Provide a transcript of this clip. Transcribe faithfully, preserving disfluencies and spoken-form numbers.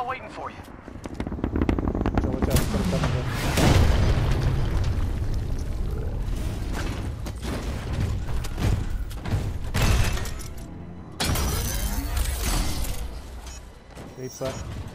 waiting for you. Watch out, watch out, it's gonna come again. Eight side.